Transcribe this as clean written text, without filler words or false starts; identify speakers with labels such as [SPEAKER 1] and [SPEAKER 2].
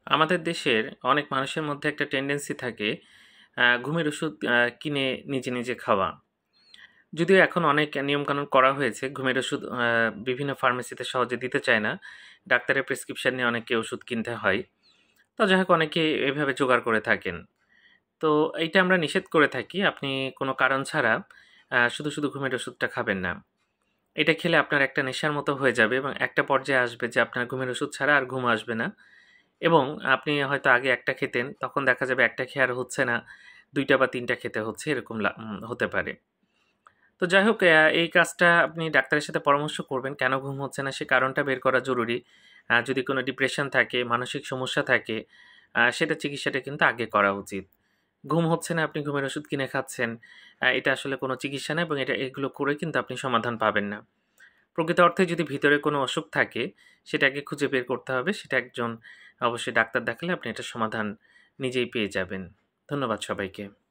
[SPEAKER 1] আমাদের দেশের অনেক মানুষের মধ্যে একটা টেন্ডেন্সি থাকে ঘুমের ওষুধ কিনে নিজে খাওয়া। যদিও এখন অনেক নিয়মকানুন করা হয়েছে, ঘুমের ওষুধ বিভিন্ন ফার্মেসিতে সহজে দিতে চায় না। ডাক্তারের প্রেসক্রিপশন নিয়ে অনেককে ওষুধ কিনতে হয়। তো যাই হোক অনেকে এভাবে জোগাড় করে থাকেন। তো এইটা আমরা নিষেধ করে থাকি। আপনি কোনো কারণ ছাড়া শুধু ঘুমের ওষুধটা খাবেন না। এটা খেলে আপনার একটা নেশার মতো হয়ে যাবে এবং একটা পর্যায়ে আসবে যে আপনার ঘুমের ওষুধ ছাড়া আর ঘুম আসবে না। এবং আপনি হয়তো আগে একটা খেতেন, তখন দেখা যাবে একটা খেয়ে আর হচ্ছে না, ২ টা বা ৩ টা খেতে হচ্ছে, এরকম হতে পারে। তো যাই হোক এই কাজটা আপনি ডাক্তারের সাথে পরামর্শ করবেন, কেন ঘুম হচ্ছে না সে কারণটা বের করা জরুরি। যদি কোনো ডিপ্রেশন থাকে, মানসিক সমস্যা থাকে, সেটা চিকিৎসাটা কিন্তু আগে করা উচিত। ঘুম হচ্ছে না, আপনি ঘুমের ওষুধ কিনে খাচ্ছেন, এটা আসলে কোনো চিকিৎসা না এবং এগুলো করে কিন্তু আপনি সমাধান পাবেন না। প্রকৃত অর্থে যদি ভিতরে কোনো অসুখ থাকে, সেটাকে খুঁজে বের করতে হবে। সেটা একজন অবশ্যই ডাক্তার দেখালে আপনি এটার সমাধান নিজেই পেয়ে যাবেন। ধন্যবাদ সবাইকে।